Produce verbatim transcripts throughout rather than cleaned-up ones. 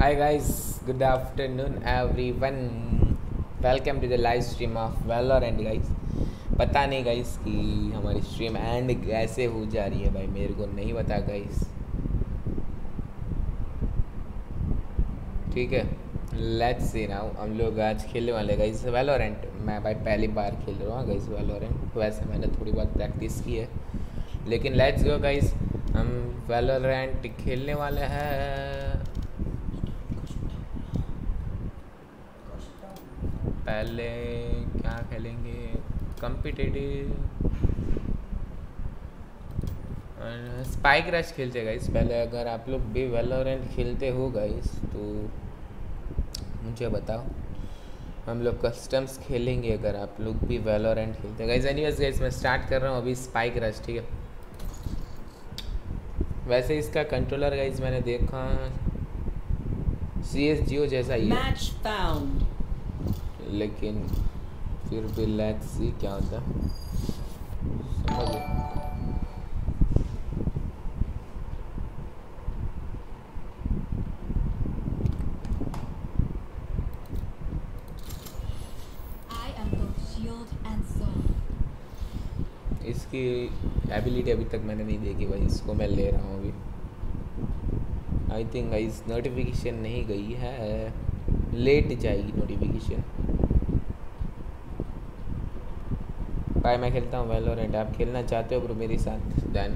Hi guys, good afternoon everyone. Welcome to the live stream of Valorant guys. पता नहीं guys कि हमारी stream and कैसे हो जा रही है भाई, मेरे को नहीं पता गाइस। ठीक है, लेट्स सी नाउ। हम लोग आज खेलने वाले गाइस वैलोरेंट। मैं भाई पहली बार खेल रहा हूँ गाइस वैलोरेंट। वैसे मैंने थोड़ी बहुत प्रैक्टिस की है, लेकिन लेट्स गो गाइस। हम वैलोरेंट खेलने वाले हैं। पहले क्या खेलेंगे? कॉम्पिटिटिव स्पाइक रश खेलते गाइस पहले। अगर आप लोग भी वैलोरेंट खेलते हो गाइस तो मुझे बताओ, हम लोग कस्टम्स खेलेंगे अगर आप लोग भी वैलोरेंट खेलते हैं गाइस। एनीवेज गाइस मैं स्टार्ट कर रहा हूँ अभी स्पाइक रश। ठीक है, वैसे इसका कंट्रोलर गाइस मैंने देखा सी एस जियो जैसा ही है, लेकिन फिर भी लेट्स सी क्या होता है। समझ इसकी एबिलिटी अभी तक मैंने नहीं देखी भाई, इसको मैं ले रहा हूँ अभी। आई थिंक गाइस नोटिफिकेशन नहीं गई है, लेट जाएगी नोटिफिकेशन। भाई मैं खेलता हूँ वैलोरेंट, आप खेलना चाहते हो ब्रो मेरे साथ? Done,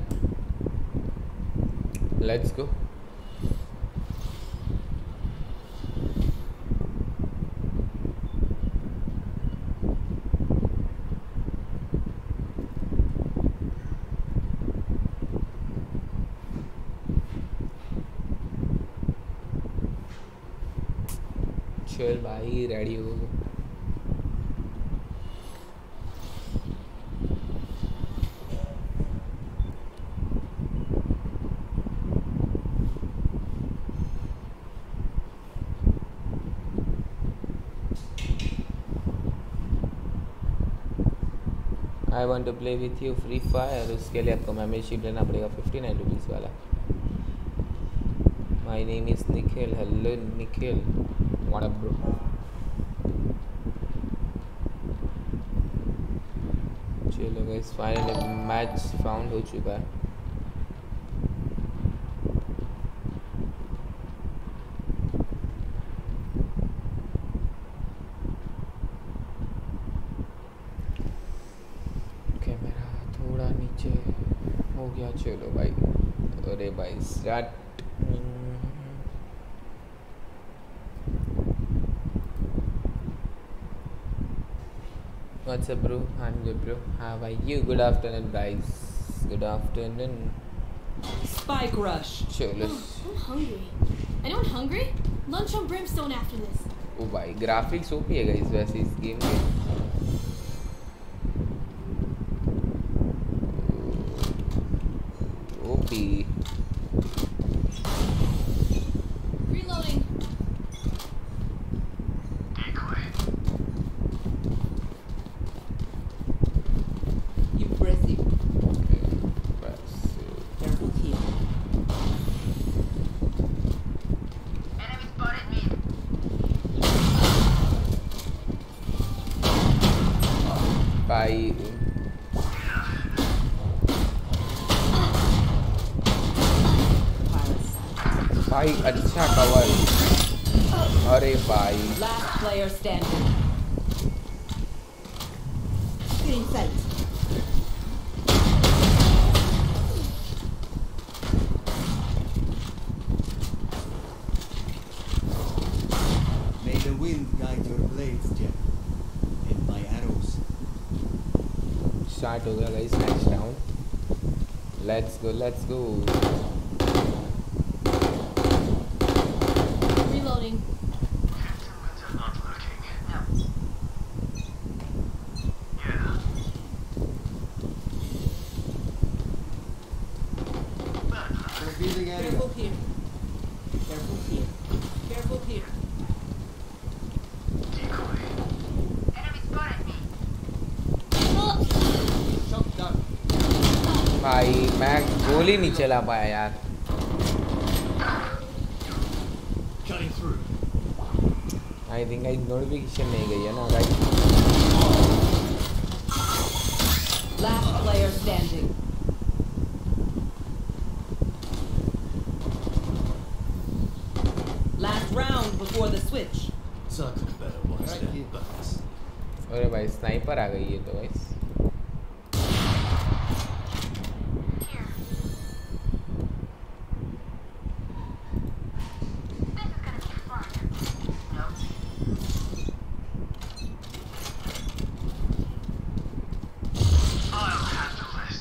let's go. चल भाई रेडी हो। I want to play with you free fire. उसके लिए आपको मेम्बरशिप लेना पड़ेगा फिफ्टी नाइन रुपीज़ वाला। My name is Nikhil. Hello Nikhil, what up bro? चलो गाइस फाइनली मैच फाउंड हो चुका है। कैमरा थोड़ा नीचे हो गया। चलो भाई, अरे भाई start. What's up bro? I'm good bro. How are you? Good afternoon guys. Good afternoon. Spike rush. Cholo. Oh, I'm hungry. Anyone hungry? Lunch on Brimstone after this. Oh भाई ग्राफिक्स ओपी है guys वैसे इस game के। OP. Reloading. Impressive. Careful here. Enemy spotted me. भाई भाई अच्छा cover. अरे भाई Last player standing. Getting sight. May the wind guide your blades, Jeff, and my arrows. Start हो गया guys next round. Let's go let's go. Reloading. Revealing area. Careful here. Careful here. Careful here. Enemy spotted me. Shot down. भाई मैं गोली नहीं चला पाया यार। Cutting through. I think guys notification नहीं गई है ना guys. Last player standing. Last round before the switch. Something better watch Right their here. backs. अरे भाई स्नाइपर आ गई है तो guys. Here. This is gonna be fun. No. I'll handle this.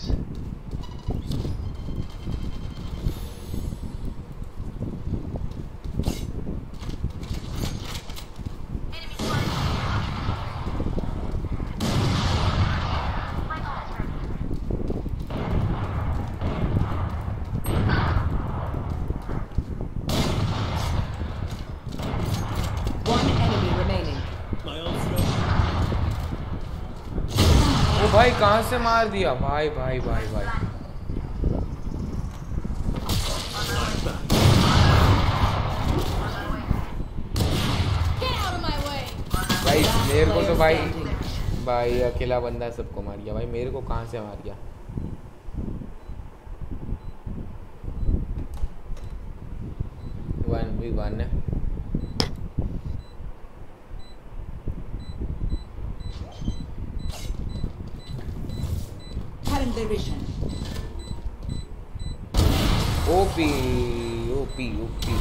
Enemy spotted. My gun is ready. One enemy remaining. My ult's ready. ओ भाई कहाँ से मार दिया भाई भाई भाई भाई. Get out of my way! भाई मेरे को तो भाई भाई अकेला बंदा सबको मार गया भाई. मेरे को कहाँ से मार गया. वन भी वन है. Cutting their vision. OP OP OP.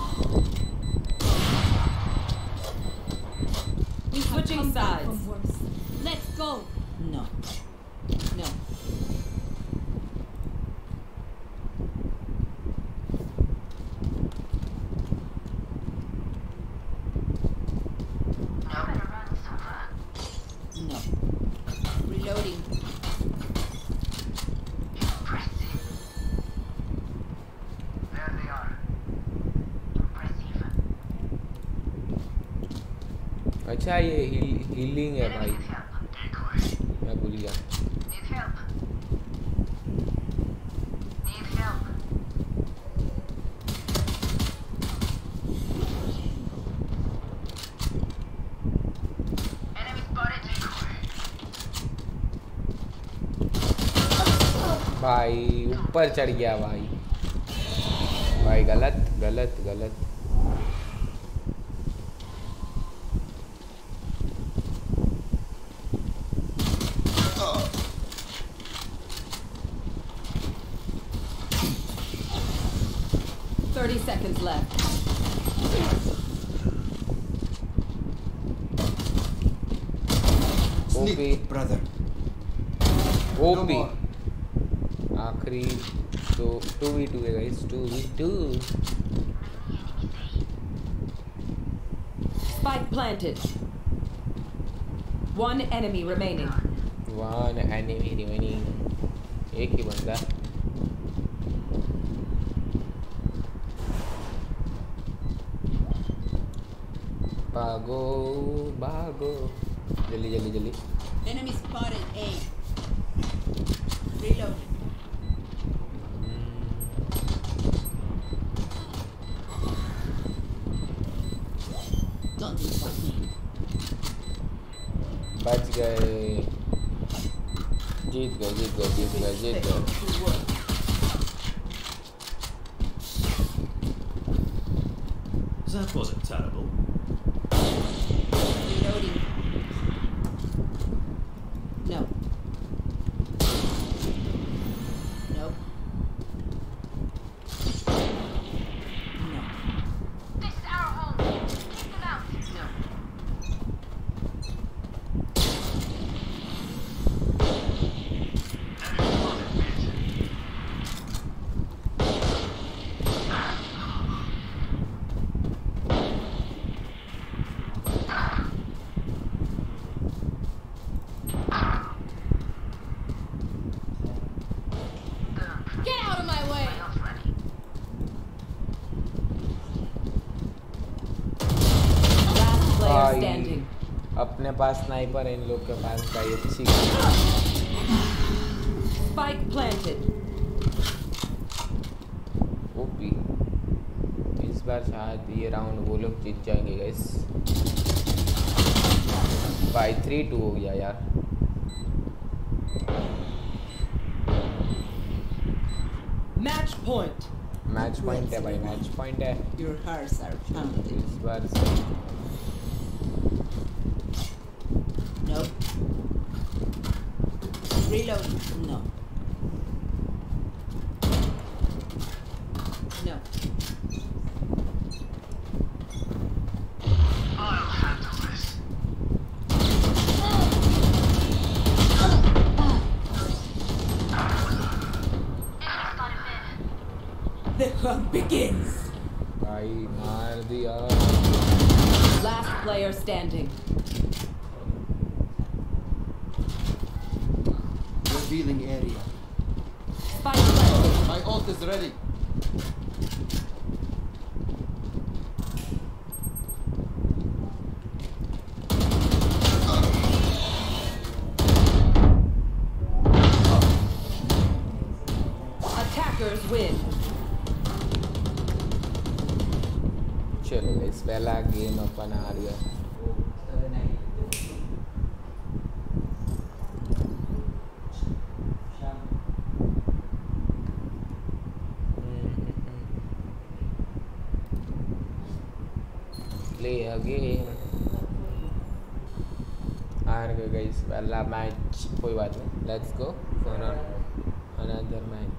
We switching Come back sides. from worse. Let's go! No. No. No better run, Sova. No. Reloading. Impressive. There they are. Impressive. अच्छा ये हील, हीलिंग है भाई. Need help. Decoy. मैं भूल गया. Need help. Need help. Enemy spotted. Decoy. भाई ऊपर चढ़ गया भाई. भाई गलत गलत गलत. Thirty seconds left. OP Sneak, brother. No OP. more. आखिरी तो टू वी टू है गाइस. Two v two. Spike planted. One enemy remaining. One enemy remaining. एक ही बंदा. भागो भागो जल्दी जल्दी जल्दी. Enemy spotted A. Reloading. Don't disrupt me. बच गए. जीत गए जीत गए जीत गए जीत गए. Good work. That wasn't terrible. Reloading. No. Nope. No. This is our home. Keep them out. No. Get out of my way! My ult's ready. Last player भाई standing. अपने पास sniper है. इन लोग के पास भाई अच्छी. Spike planted. ओपी. इस बार शायद ये राउंड वो लोग जीत जाएंगे गाइस। भाई थ्री टू हो गया यार। Match point. मैच पॉइंट है भाई, मैच पॉइंट है Your hearts are pounding. इस बार। No. Reload. No. No. I'll handle this. The hunt begins. भाई मार दिया। Last player standing. Revealing area. Spike planted. My ult is ready. Attackers win. चलो guys पहला game अपन आ रही है। Play again. हार गए गाइस पहला मैच, कोई बात नहीं, let's go for another match.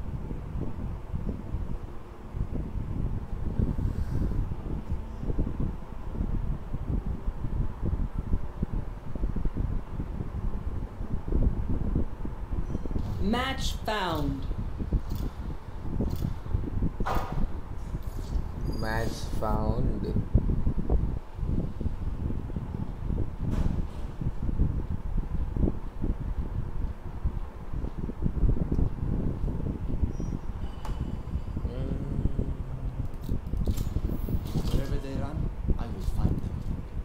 Match found. Match found. Wherever they run, I will find them.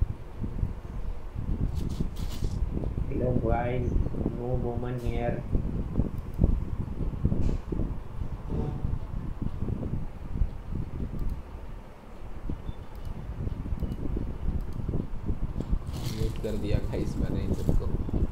Hello guys, no woman here. Mute कर दिया गाइस मैंने इन सबको।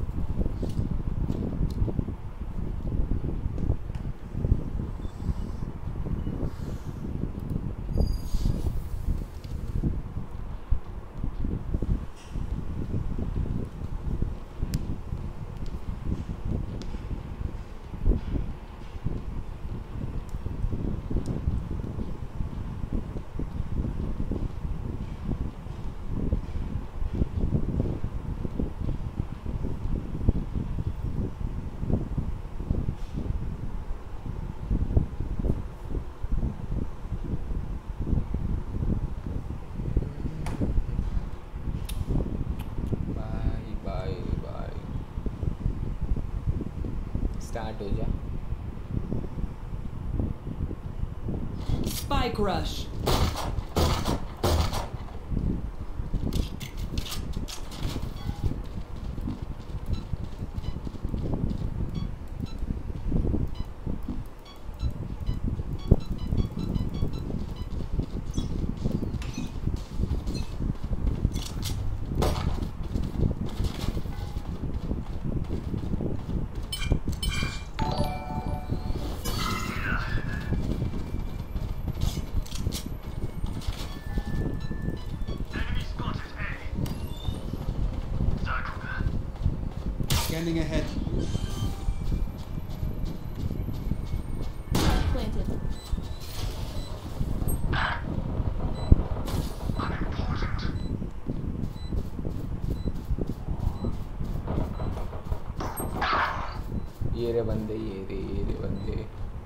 Bye bye bye. स्टार्ट हो जा। Spike rush. Enemy spotted A. Circle them. Scanning ahead. Planted. Unimportant. ये रे बंदे, ये रे ये रे बंदे।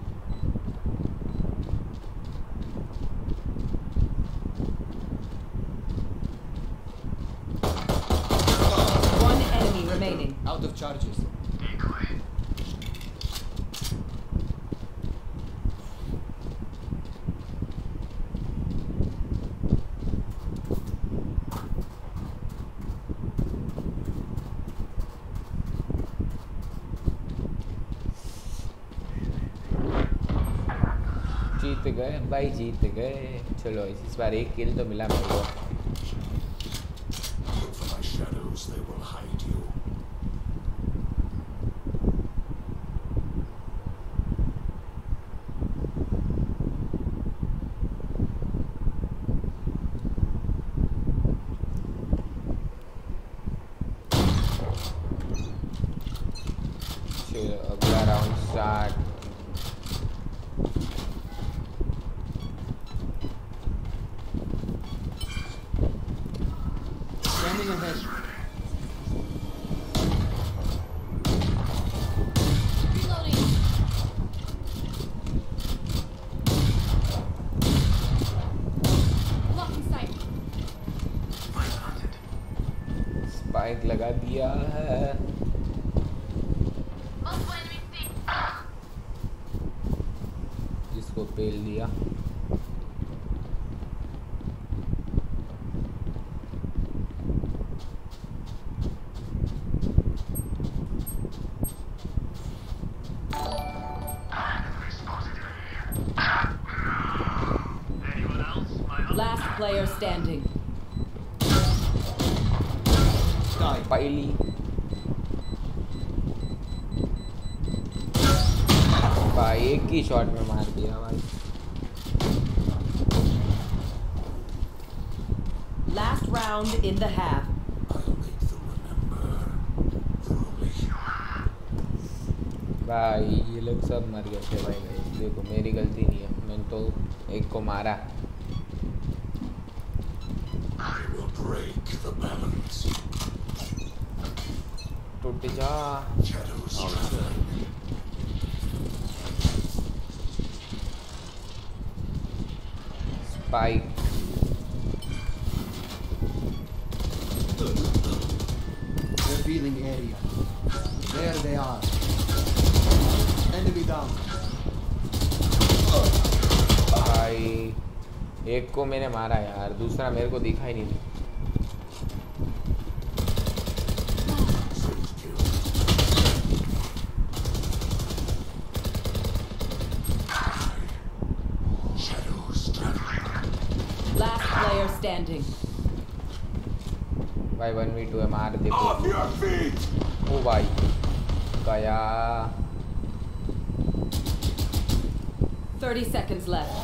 One enemy remaining. Out of charges. Decoy. जी जीत गए भाई, जीत गए। चलो इस बार एक किल तो मिला मेरे को। Look for my shadows, they will hide you. चलो अगला round start. Scanning ahead. Reloading. Blocking sight. Spike planted. Spike लगा दिया है। Multiple enemy C. जिसको पेल दिया। Anyone else? My Last player standing. Sky. पहली भाई एक ही शॉट में मार दिया भाई। Last round in the half. I'll make them remember. Thoroughly. भाई ये लोग सब मर गए थे भाई। भाई देखो मेरी गलती नहीं है, मैंने तो एक को मारा। I will break the balance. टूट जा। Shadows traveling. Spike Revealing area. There they are. Enemy down. भाई एक को मैंने मारा यार, दूसरा मेरे को दिखा ही नहीं। Six kill. Shadows traveling. Last player standing. भाई वन वी टू है, मार दे। Off your feet! ओ भाई गया। thirty seconds left.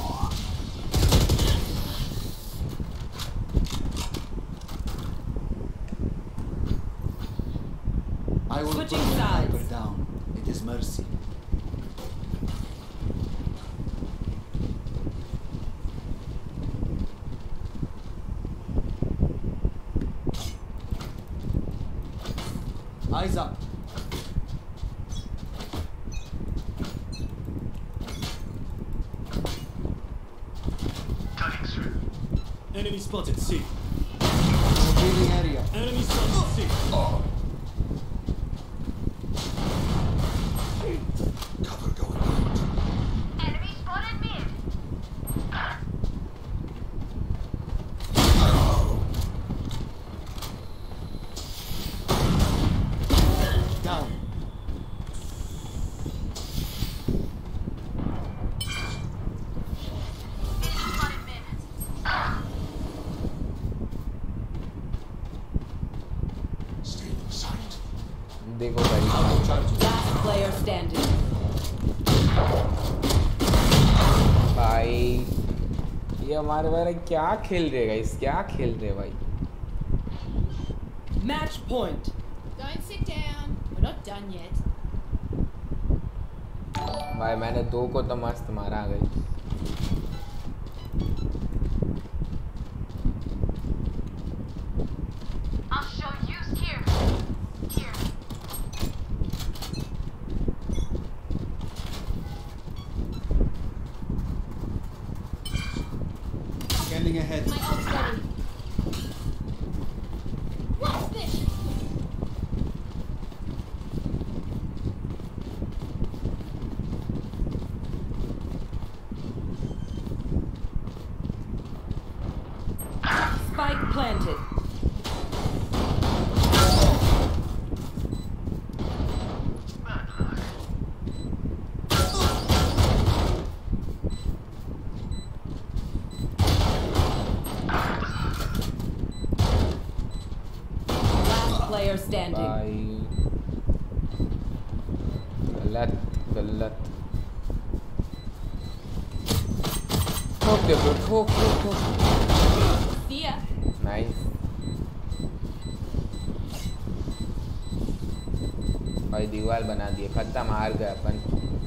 I will Switching put the sides. sniper down. It is mercy. Eyes up. cutting through. Enemy spotted C. Revealing area. Enemy spotted C. Cover going out. Enemy spotted mid. Down. Spotted mid. Stay in sight. देखो भाई Last player standing. भाई ये हमारे बारे क्या खेल रहे guys, क्या खेल रहे भाई। Match point. Don't sit down. We're not done yet. भाई मैंने दो को तो मस्त मारा गई। I'll show you here. Here. Scanning ahead. My ult's ready. What's this? Spike planted. Bad luck. standing. भाई गलत गलत ठोक दे ब्रो, ठोक ठोक ठोक। See ya. नाइस भाई, दीवार बना दिए, खत्म, हार गए अपन।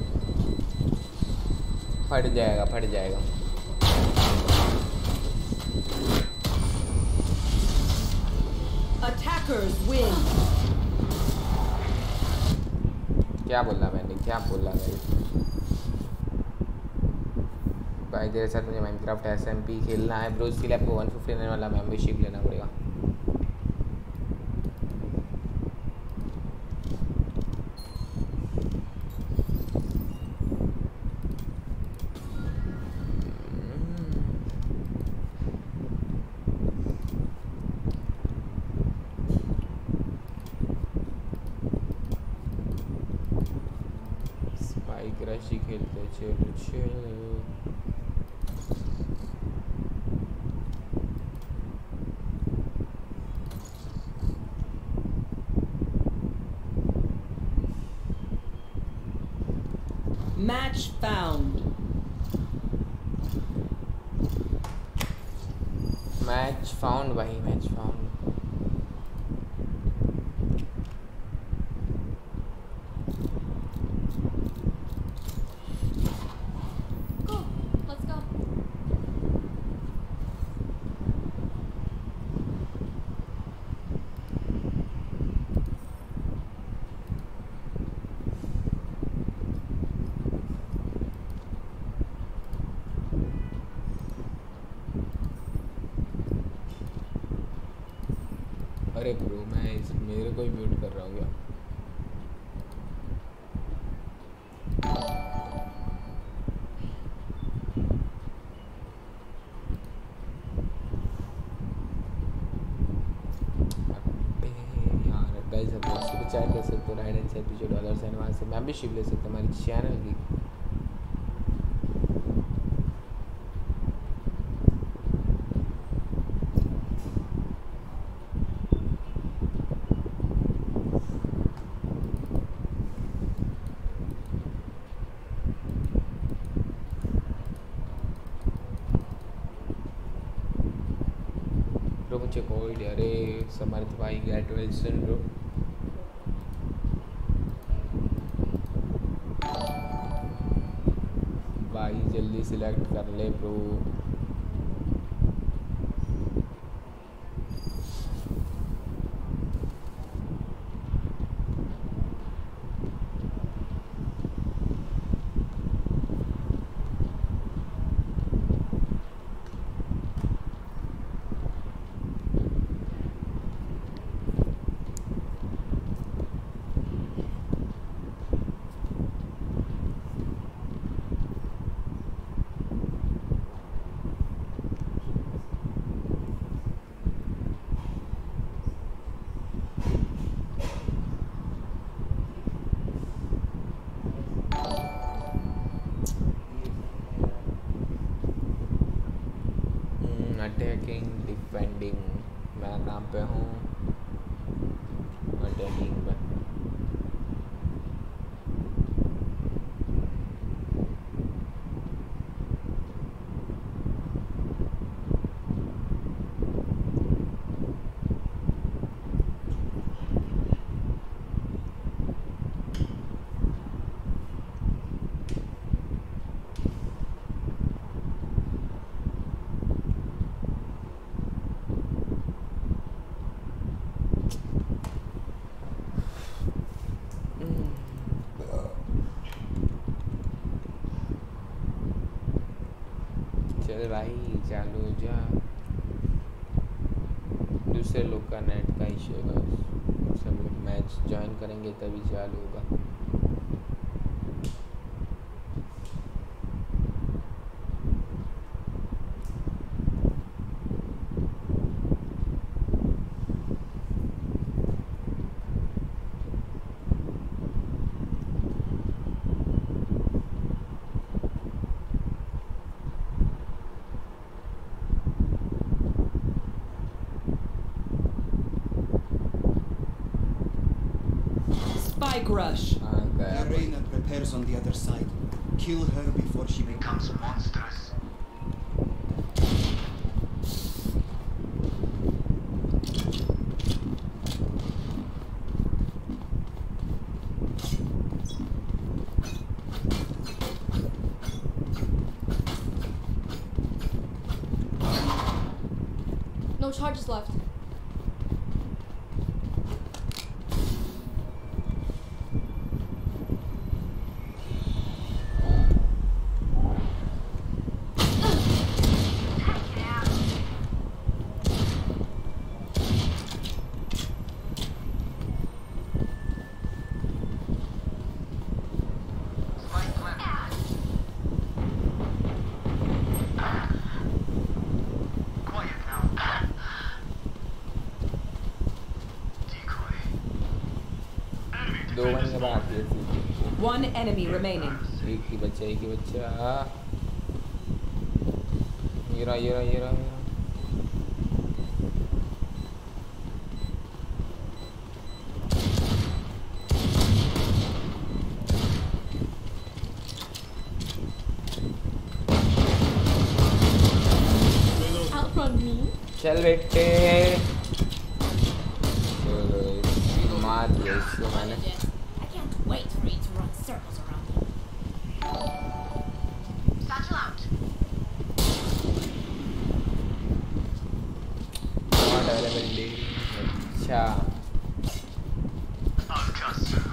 फट जाएगा फट जाएगा। Attackers win. क्या बोला मैंने, क्या बोला भाई? भाई तेरे साथ मुझे माइनक्राफ्ट एस एम पी खेलना है ब्रो, इसके लिए आपको वन फिफ्टी नाइन वाला मेम्बरशिप लेना पड़ेगा। स्पाइक रश ही खेलते, चलो चलो। Match found. मैच फाउंड भाई, match found. Go. Let's go. अरे ब्रो मैं इस मेरे को ही म्यूट कर रहा हूँ क्या? अबे यार गाइस, आप सुपर चैट कर सकते हो, राइट हैंड साइड पे जो डॉलर्स हैं वहाँ से मेंबरशिप ले सकते हो हमारी चैनल की। ब्रो मुझे कोविड, अरे समर्थ भाई गेट वेल सून ब्रो। भाई जल्दी सिलेक्ट कर ले ब्रो। अटैकिंग डिफेंडिंग, मैं कहाँ पे हूँ? अटैकिंग में। चल भाई चालू हो जा। दूसरे लोग का नेट का इशू होगा, सब लोग मैच ज्वाइन करेंगे तभी चालू होगा। Spike rush. हाँ गया भाई। Reina prepares on the other side. Kill her before she becomes Becomes monstrous. No charges left. Spike planted. Quiet now. Decoy. Enemy दो बन के defenders बाद ये One enemy remaining. एक ही बच्चा एक ही बच्चा ये रहा ये रहा ये रहा ये रहा। Outrun me? चल बेटे चलो, मार दिया इसको मैंने। I can't wait for you to run circles around me. Satchel out. Not available. अच्छा Alcatraz.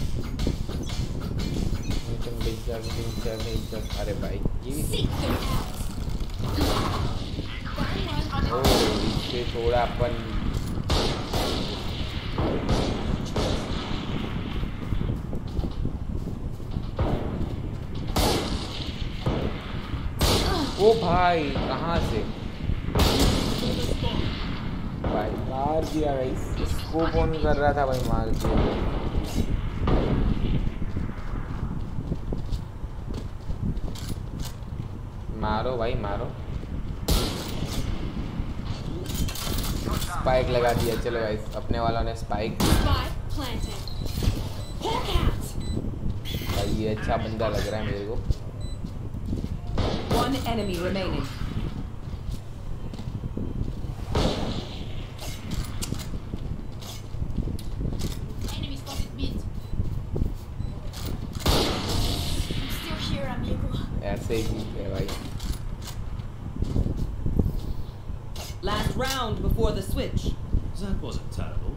तुम बेचा बेचा बेचा अरे भाई ये Seek them out. ओ इससे थोड़ा अपन ओ भाई कहाँ से भाई मार दिया भाई इसको कौन कर रहा था भाई मार दिया मारो भाई मारो स्पाइक लगा दिया चलो भाई अपने वालों ने spike Spike planted. Hawk out. भाई ये अच्छा बंदा लग रहा है मेरे को One enemy remaining. Enemy spotted mid. I'm still here, amigo. ऐसे ही है भाई Last round before the switch. That wasn't terrible.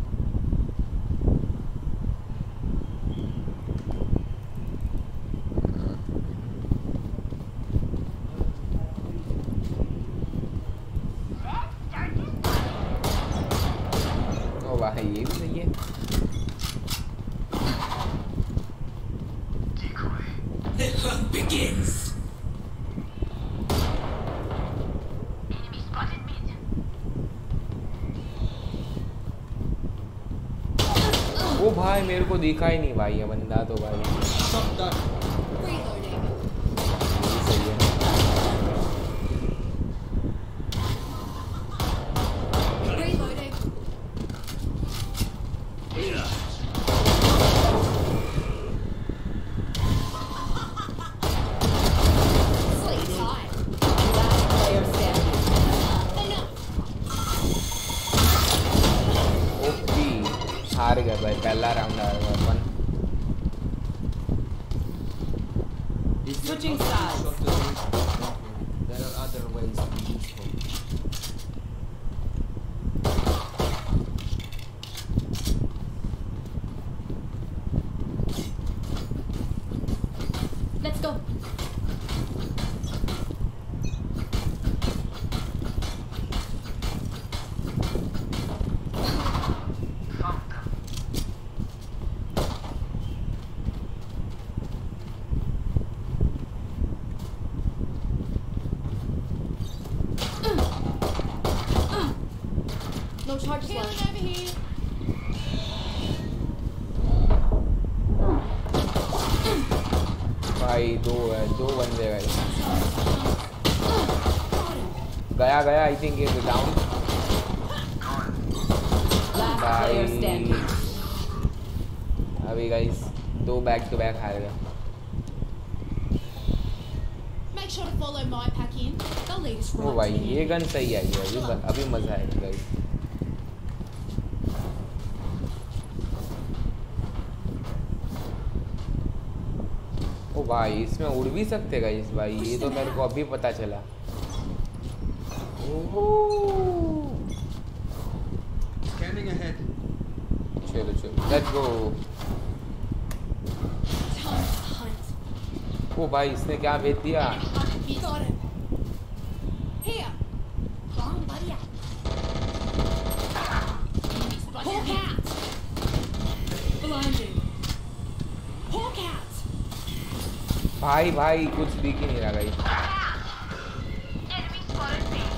ओ भाई ये भी सही है Decoy. The hunt begins. Enemy spotted mid. ओ भाई मेरे को दिखा ही नहीं भाई ये बंदा तो भाई Shot done. Reloading. ये सही है Reloading. Sleep time. Last player standing. Enough. OP हार गए भाई पहला राउंड हार गए अपन Switching sides. There are other ways to be useful. Let's go. Found them. No charges left. Over here. भाई दो है दो बंदे भाई गया गया आई थिंक ये डाउन Last player standing. अभी गाइस दो बैक टू बैक हार गया। Make sure to follow my pack in. They'll lead us ओ right भाई to the ये end. गन सही आई है, अभी अभी मजा आएगा गाइस। ओ भाई इसमें उड़ भी सकते गाइस भाई, ये तो मेरे को अभी पता चला। ओहो Scanning ahead. चलो चलो let's go. Time to hunt. ओ भाई इसने क्या भेज दिया? Got him. Here. Come on, buddy. Hawk out. Blinded. Hawk out. भाई भाई कुछ दिख ही नहीं रहा guys. Enemy spotted me.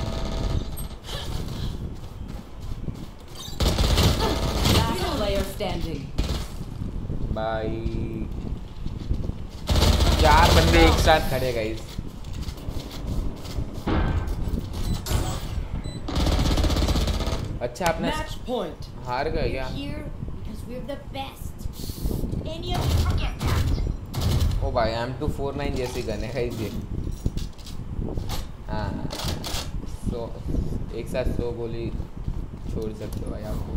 Last player standing. भाई चार बंदे एक साथ खड़े गाइस। अच्छा आपने Match point. हार गए क्या? Here because we're the best. Any of Forget that. ओ भाई एम टू फोर नाइन जैसी गन है गाइस ये। हाँ सो एक साथ सौ गोली छोड़ सकते हो भाई आपको।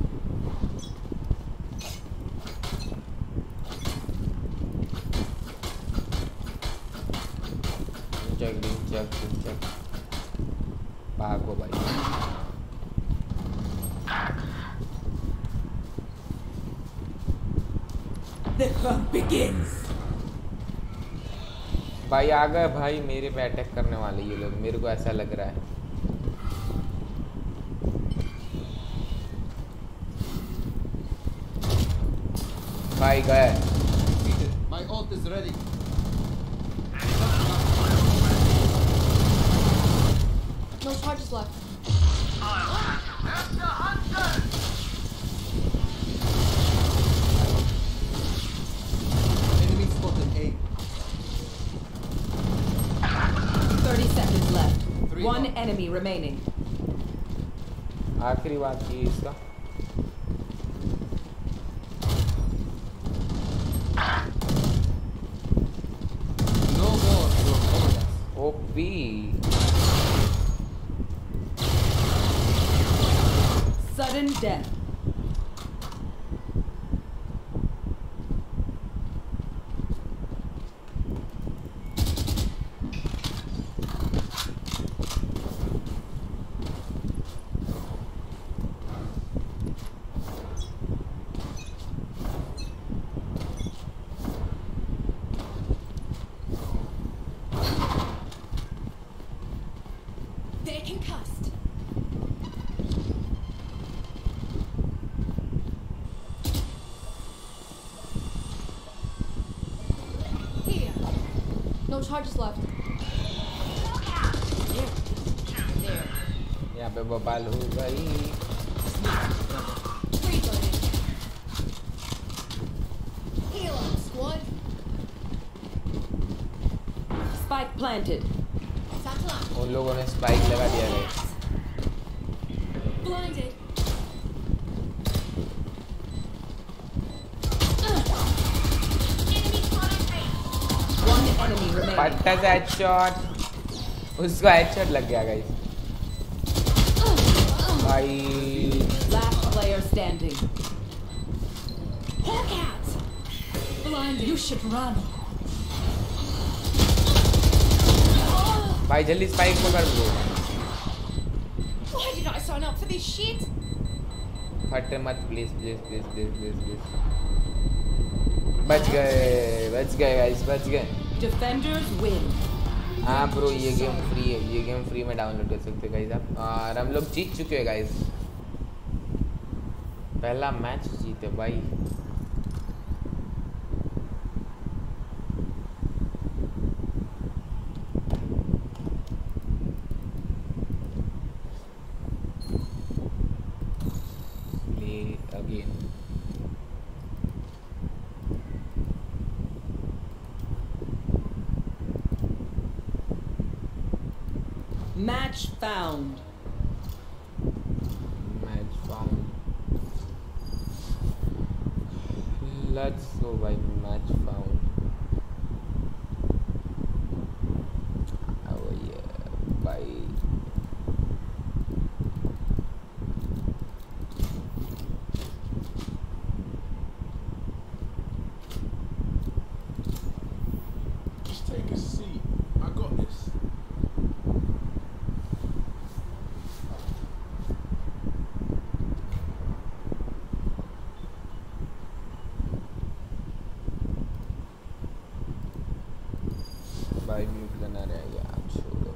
चक चक चक भागो भाई। The hunt begins. भाई आ गए भाई, मेरे पे अटैक करने वाले ये लोग, मेरे को ऐसा लग रहा है। भाई गए। My ult is ready. No charges left. That's the hunter. Enemy spotted A. Thirty seconds left. Three One more. enemy remaining. आखिरी बात की इसका। No more your orders. OP Sudden death. They're concussed. Here. No charges left. There. There. यहाँ पे बवाल हो गई। Reloading. Heal up, squad. Spike planted. Satchel up. उन लोगों ने स्पाइक लगा दिया guys. Blinded. Enemy spotted me. One enemy remaining. पट्टा से हेडशॉट, उसको हेडशॉट लग गया गाइस। भाई Last player standing. Hawk out. Blinded. You should run. भाई जल्दी स्पाइक पकड़ लो। Why did I sign up for this shit? फटे मत please please please please please please. बच गए बच गए गाइस बच गए। Defenders win. हाँ ब्रो ये गेम फ्री है, ये गेम फ्री में डाउनलोड कर सकते हो गाइस आप। और हम लोग जीत चुके हैं गाइस, पहला मैच जीते भाई। Play again. Match found. Match found. Let's go by match found. Oh yeah, by Just take a seat. I got this. by mute करना रह गया छोड़ो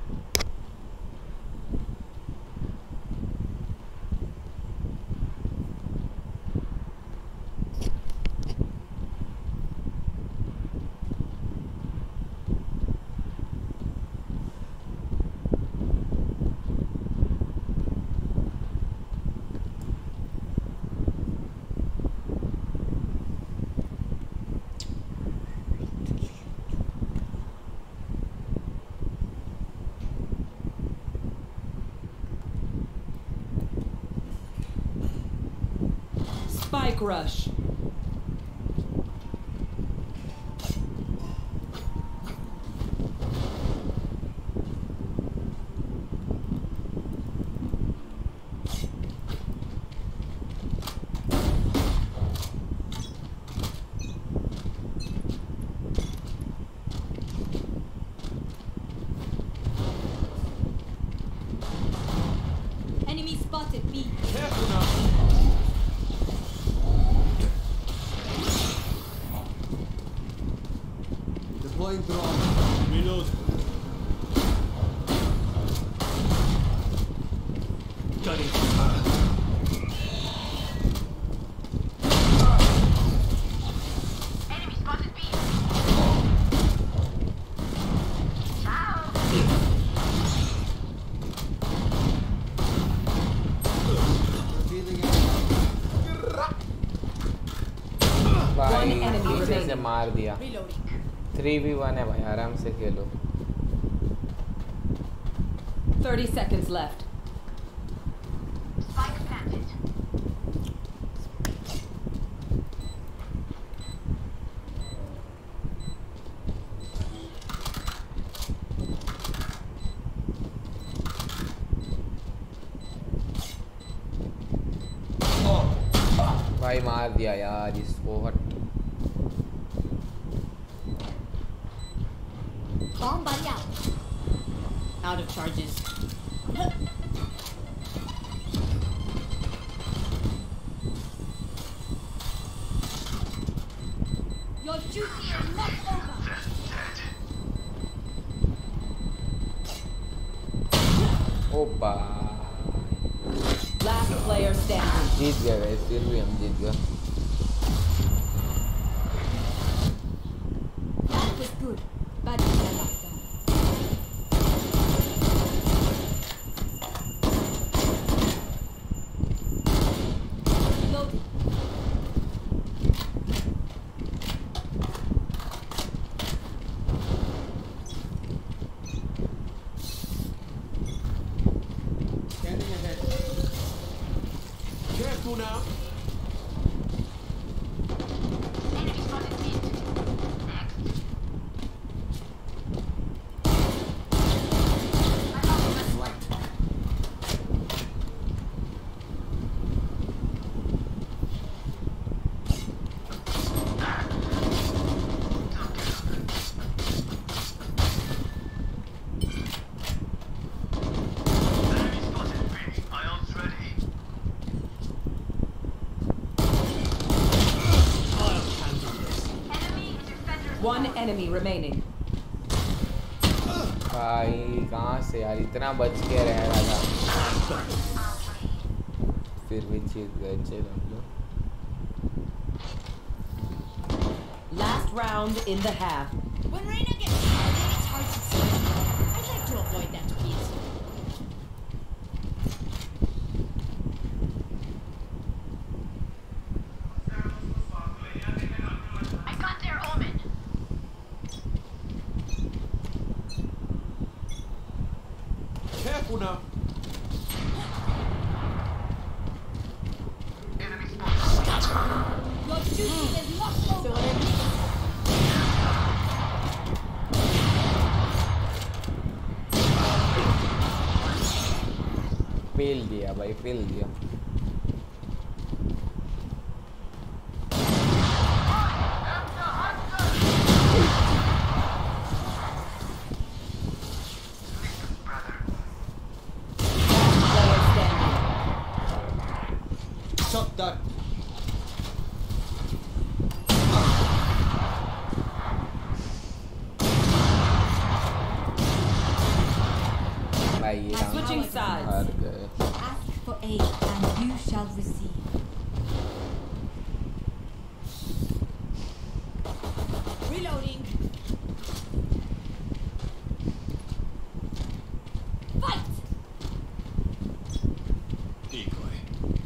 Spike rush. Enemy spotted. B. Careful now. Deploying drone. Reload. Got it. Enemy spotted B. Ciao. Revealing area. भाई enemy पीछे से remaining. मार दिया Reloading. Three we one है भाई आराम से खेलो thirty seconds left. Spike planted. भाई मार दिया यार इसको हट Bomb buddy out. Out of charges. Your duty is not over. Opa Last player standing. जीत गया गाइस फिर भी हम जीत गए That was good. Bad idea last time. Reloading. Scanning ahead. Careful now. Enemy spotted B. Next. I'm off the Right. Enemy spotted B. Ions ready. I'll handle this. Enemy defender. One enemy remaining. भाई कहाँ से यार इतना बच के रह रहा था फिर भी जीत गए चलो हम लोग Last round in the half. When Reina gets started, it's hard to see. I'd like to avoid that, please. I got their omen. Careful now. Enemy spotted. Your duty is fail दिया भाई, fail दिया। Shot that. भाई ये हम Switching sides. हार गए। Ask for aid and you shall receive. Reloading. Fight! Decoy.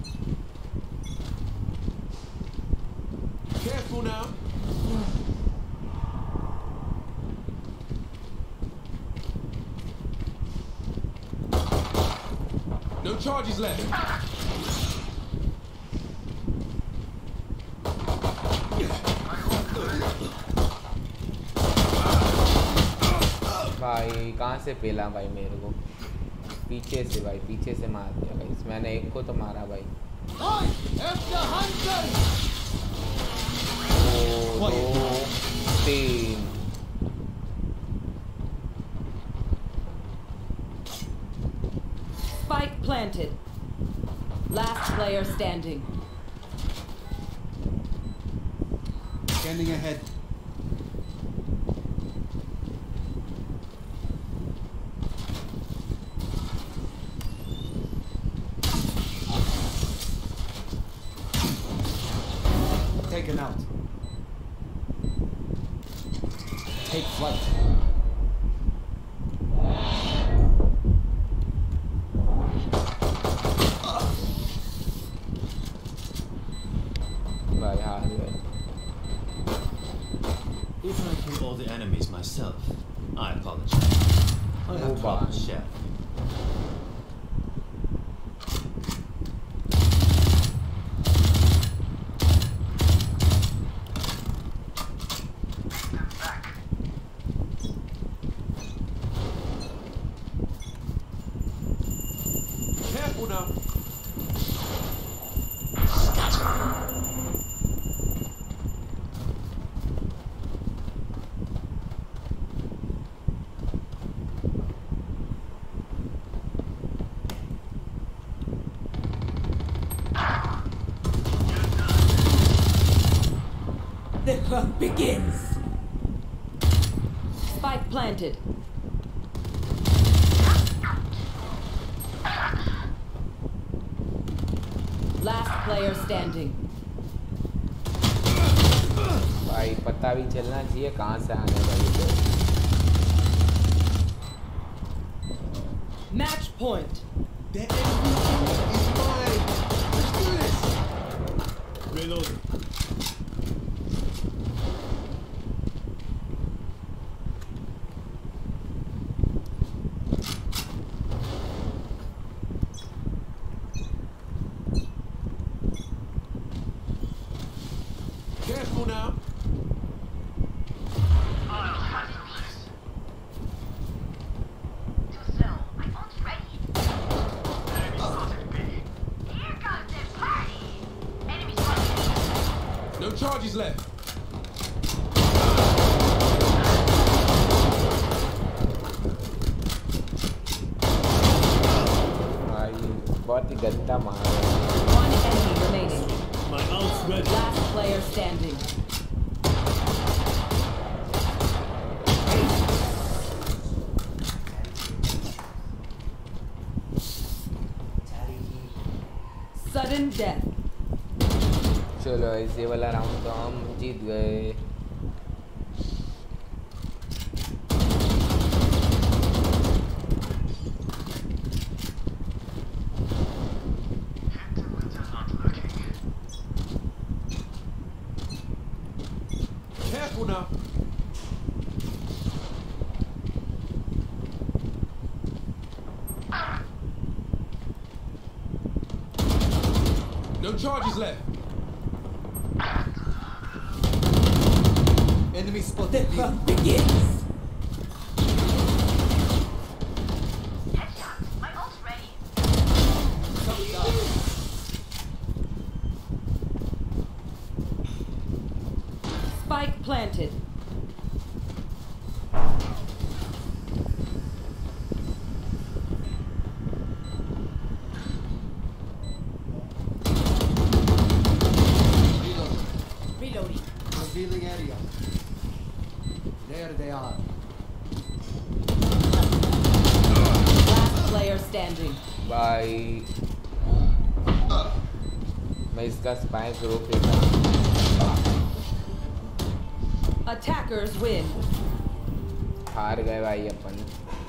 Careful now. No charges left. भाई कहाँ से पेला भाई मेरे को? पीछे से भाई, पीछे से मार दिया भाई। मैंने एक को तो मारा भाई। दो, दो, तीन। Spike planted. Last player standing. Scanning ahead. Taken out. Take flight. भाई हार गए। If I kill all the enemies myself, I apologize. I Oh, have trouble, bye. chef. Careful now. The hunt begins. Spike planted. Last player standing. भाई पता भी चलना चाहिए कहाँ से आने वाले लोग। Match point. The enemy is mine. Let's do this. Reloading. Careful now. I'll handle this. To sell, my phone's ready. Enemy spotted B. Here comes the party. Enemy spotted. No charges left. भाई बहुत ही गंदा मार रहा है। One enemy remaining. My ult's ready. Last player standing. Sudden death. चलो इस ये वाला राउंड तो हम जीत गए। Careful now. No charges left. Enemy spotted. Begins. Headshot. My ult's ready. area. There they are. Last player standing. भाई मैं इसका स्पाइक रोक लेता हूँ। Attackers win. हार गए भाई अपन।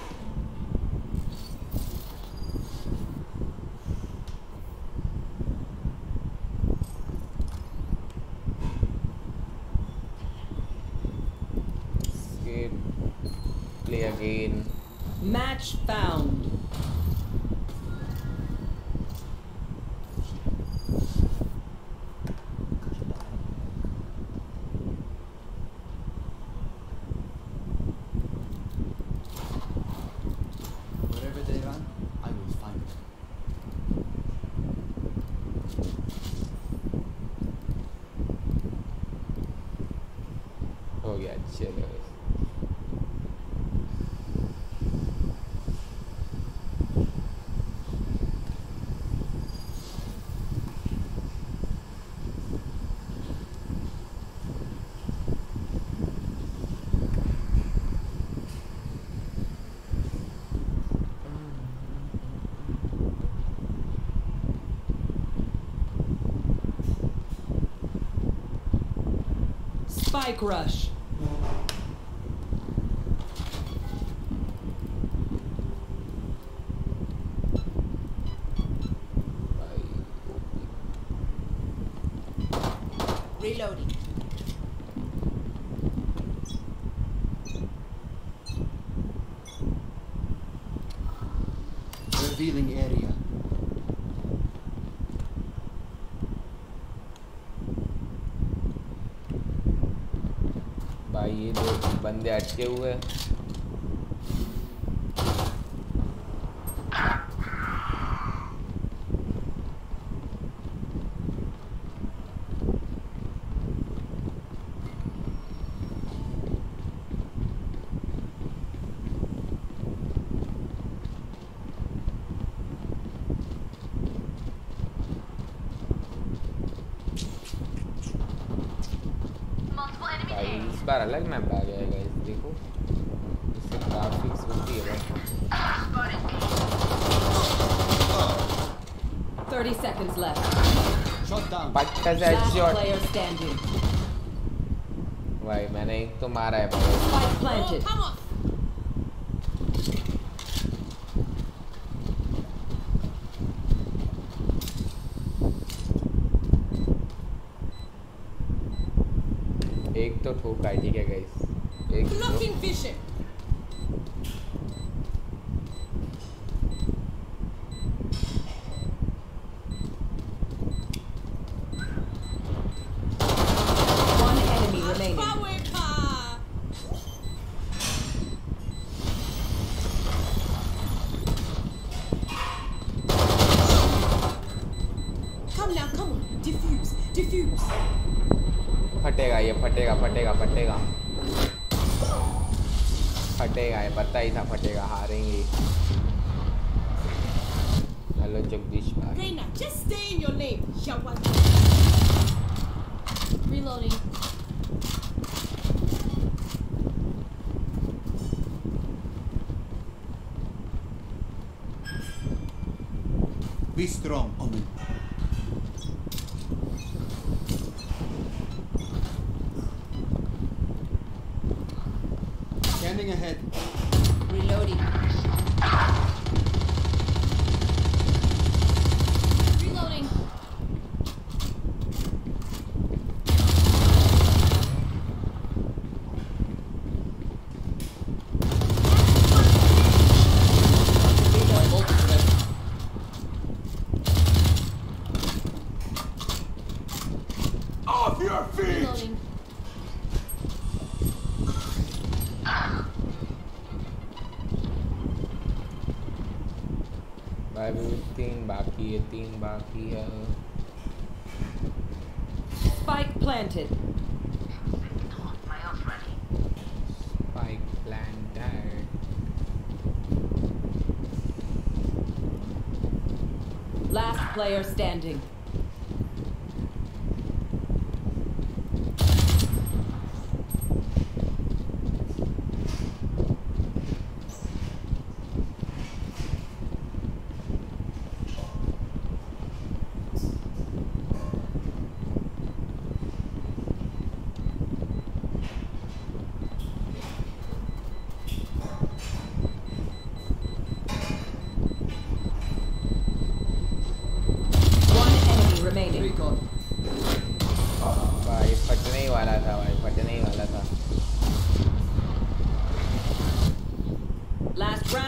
Play again. Match found. Wherever they run, I will find them. हो गया चलो। Spike rush. Reloading. Revealing area. भाई ये दो बंदे अटके हुए हैं। Multiple enemies भाई here. इस बार अलग मैप आ गया है गाइस, देखो इससे ग्राफिक्स होती है भाई। thirty seconds left. Shot down. पट्टा से Last हेडशॉट। player standing. भाई मैंने एक तो मारा है भाई। Spike Oh, planted. come on. एक तो ठोका है, ठीक है गाइस। एक Blocking vision. One enemy remaining. Power car. Come now, come on. Diffuse, diffuse. फटेगा ये, फटेगा फटेगा फटेगा फटेगा ये, पता ही था फटेगा, हारेंगे। हेलो जगदीश भाई। Reina, just stay in your lane. Yawan. Reloading. Be strong, Omen. Scanning ahead. Reloading. Reloading. Off your feet! Reloading. भाई अभी तीन बाकी है, तीन बाकी है। Spike planted. My ult's ready. Spike planted. Last player standing.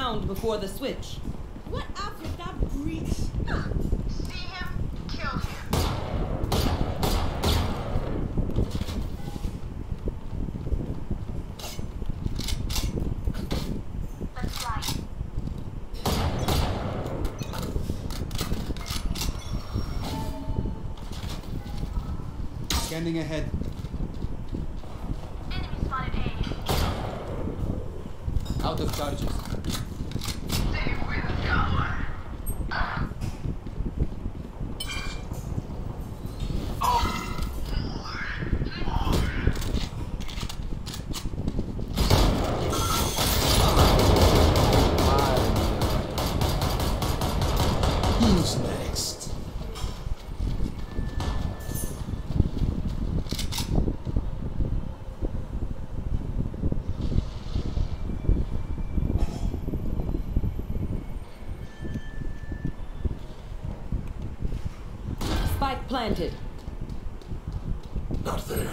round before the switch. What Africa breach? See him, kill him. Let's fly. Scanning ahead. Enemy spotted A. Out of charges. Stay with God. Who's next? Spike planted. Not there.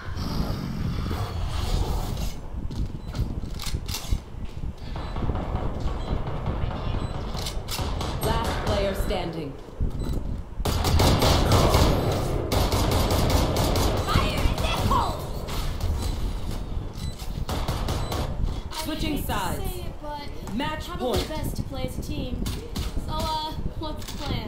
Last player standing. Fire in the hole! Switching I hate to sides. say it, but Match probably point. best to play as a team. So, uh, what's the plan?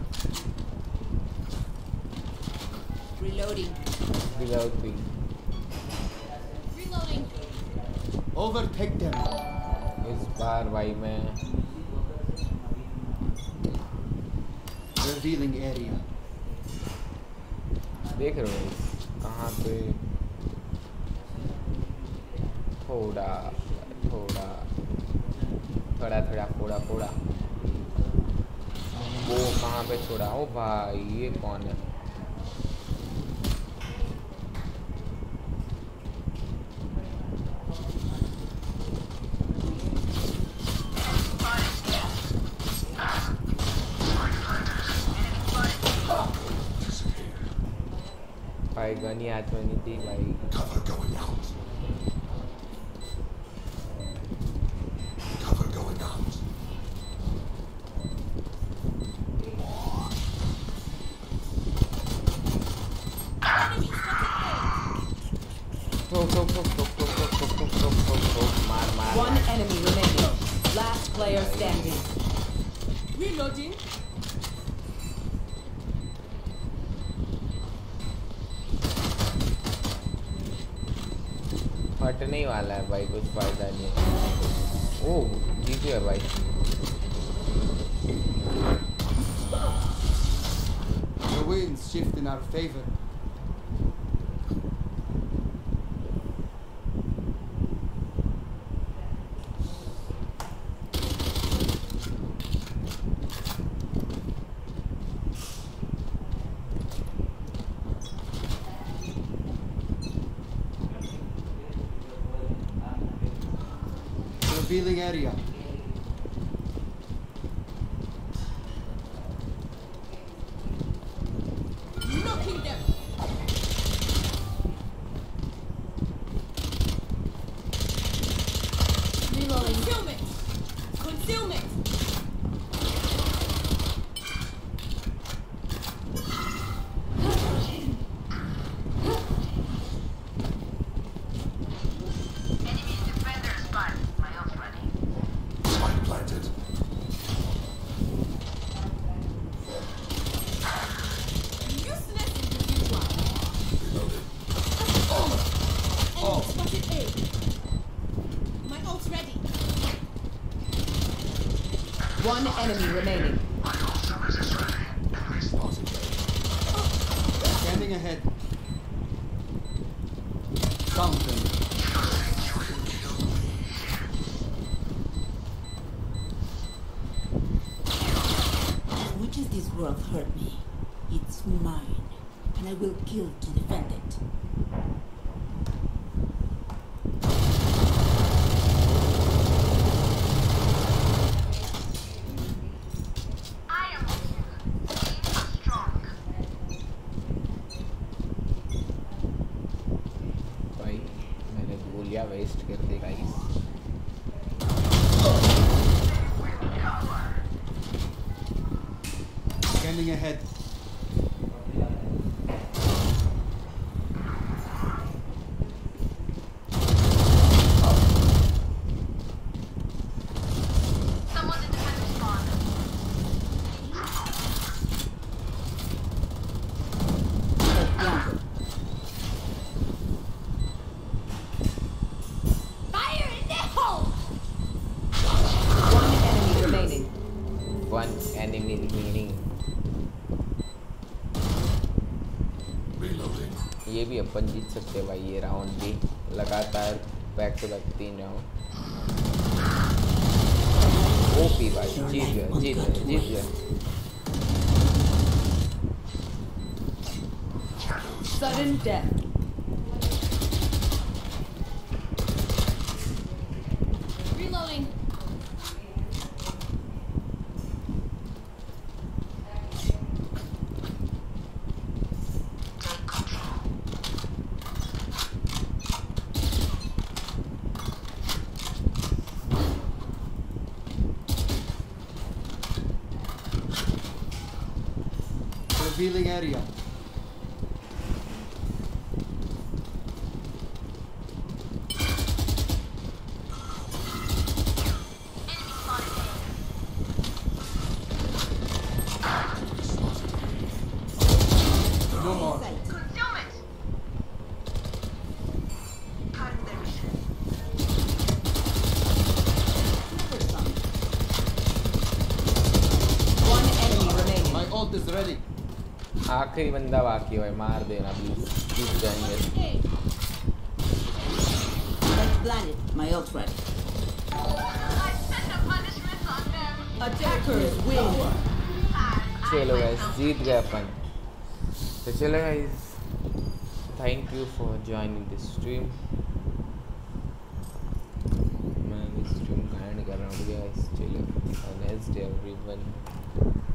Reloading. Reloading. Reloading. Overtake them. इस बार भाई मैं Revealing area. देख रहे हो कहाँ पे थोड़ा थोड़ा थोड़ा थोड़ा फोड़ा फोड़ा वो कहाँ पे छोड़ा ओ भाई ये कौन है भाई गन ही हाथ में नहीं थी भाई Cover going out. Cover going out. ठोक ठोक ठोक ठोक ठोक ठोक ठोक ठोक ठोक ठोक ठोक मार मार One enemy remaining. Last player standing. Reloading. फटने ही वाला है भाई कुछ फायदा नहीं है ओह जीत गया भाई The winds shift in our favor. Revealing area. Knocking them. Reloading. Concealment. Concealment. Enemy defender spotted. My ult's ready. Spike planted. Useless individual. Reloaded. Enemy spotted A. My ult's ready. One enemy remaining. My ultimate is ready. Enemy spotted. Scanning ahead. Found them. As much as this world hurt me, it's mine, and I will kill to defend it. I am weak. Team are strong. भाई मैंने गोलियां waste कर दी guys Revealing ahead. Someone's in defensive spawn. Planted. Fire in the hole! One enemy remaining. One enemy remaining. Reloading. ये भी अपन जीत सकते हैं भाई, ये राउंड भी लगातार बैक टू बैक तीन राउंड। ओपी भाई, जीत गया जीत गया जीत गया। Sudden death. Reloading. Revealing area. No more. Concealment! Cutting their vision. One enemy remaining. My ult is ready. आखिरी बंदा बाकी है भाई, मार देना प्लीज, जीत जाएंगे। Hey, Let's plan it. My ult ready. I spent the punishments on them. Attackers win. चलो guys, जीत गए अपन। तो चलो guys, thank you for joining this stream. मैं स्ट्रीम का एंड कर रहा हूँ गाइस। चलो, नाइस डे एवरीवन।